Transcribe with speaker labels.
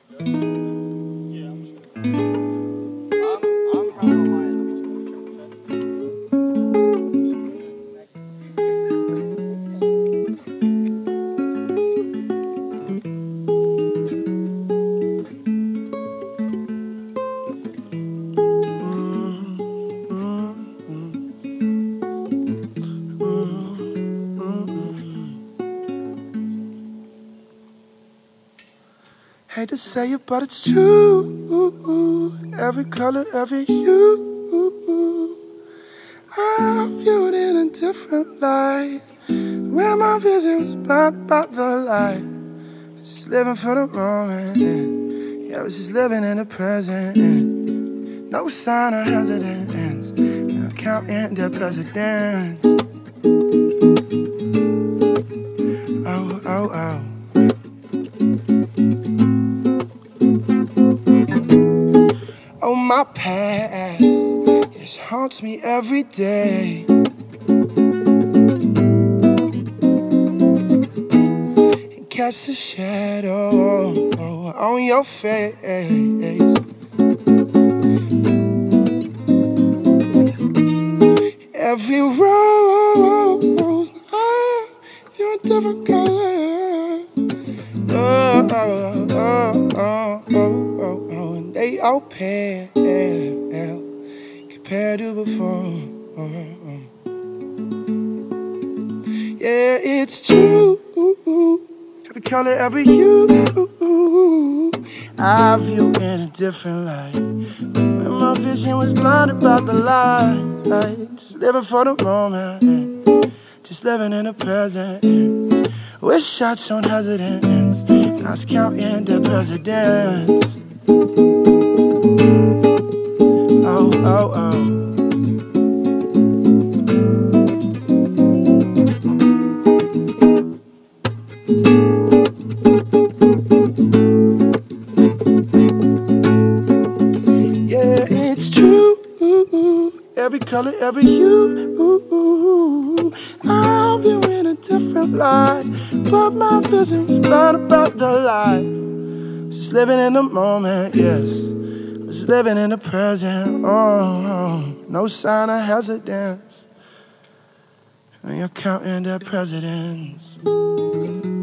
Speaker 1: Hate to say it, but it's true. Every color, every hue, I viewed in a different light. When my vision was blocked by the light, just living for the moment. Yeah, I was just living in the present. No sign of hesitance. I'm counting the presidents. Oh, oh, oh. Oh, my past, it haunts me every day. It casts a shadow on your face. Every rose, you're a different color. Oh, oh, oh, oh, oh, oh, and they all pale compared to before. Yeah, it's true. Every color, every hue, I view in a different light. When my vision was blinded by the light, just living for the moment, just living in the present. Wish I'd shown hesitance, and I was counting the presidents. Oh, oh, oh. Yeah, it's true. Every color, every hue, I'll view in a different light. But my vision was blinded by the light. Just living in the moment, yes. Just living in the present, oh, no sign of hesitance. And you're counting the presidents.